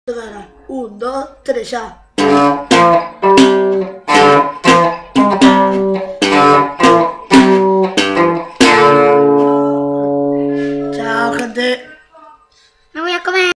Un, dos, tres, ya. Chao, gente. Me voy a comer.